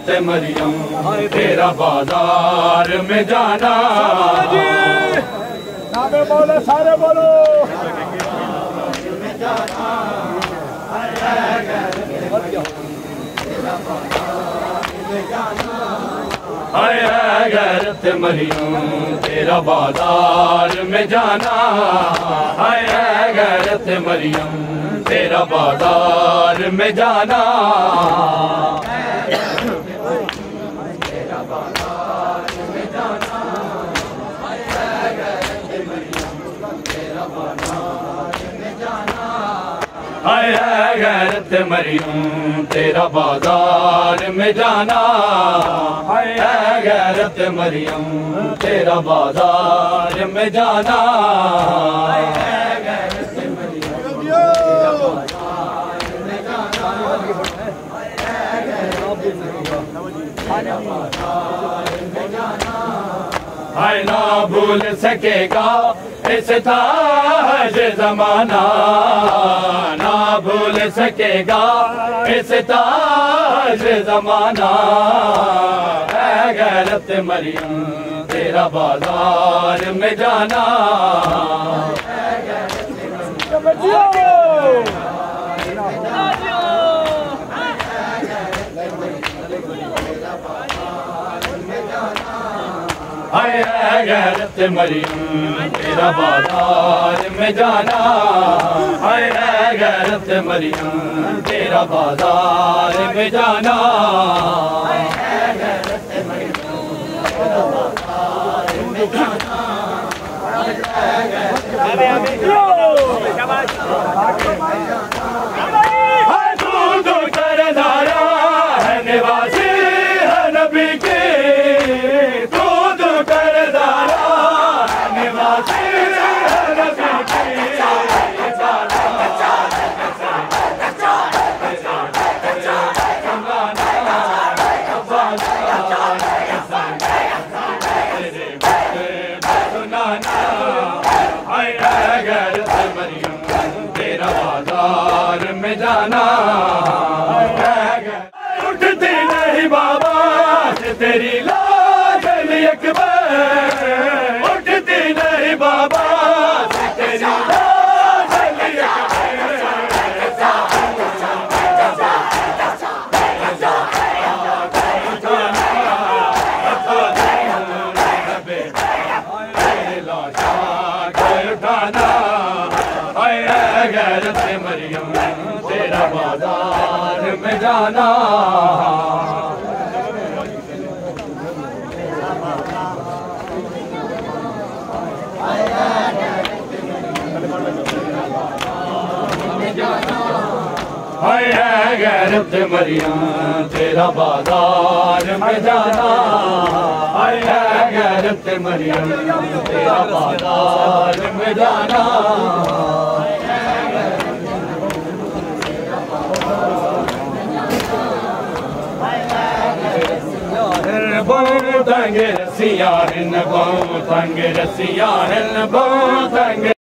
गैरत मरियम तेरा बाजार में जाना। बोलो सारे बोलो। हाय गैरत मरियम तेरा बाजार में जाना। हाय गैरत मरियम तेरा बाजार में जाना। हाय गैरत मरियम तेरा बाजार में जाना। हाय गैरत मरियम तेरा बाजार में जाना। हाय गैरत मरियम तेरा बाजार में जाना। हाय ना भूल सकेगा इस ताज ज़माना, ना भूल सकेगा इस ताज ज़माना। है गैरत मरियम तेरा बाजार में जाना। हाय गैरत मरियम तेरा बाजार में जाना। हाय गैरत मरियम तेरा बाजार में जाना। हाय गैरत मरियम तेरा बाजार में जाना। हाय दूध कर धारा है निवासी है नबी के। तेरा बाजार में जाना। उठती नहीं बाबा से तेरी लाज अकबर। उठती नहीं बाबा से तेरी लाज उठाना। गैरत मरियम तेरा बाजार में जाना। हाय गैरत मरियम तेरा बाजार में जाना। हाय गैरत मरियम तेरा बाजार में जाना। बहुत तंग रसिया है न बहुत तंग रसिया है न बहुत तंग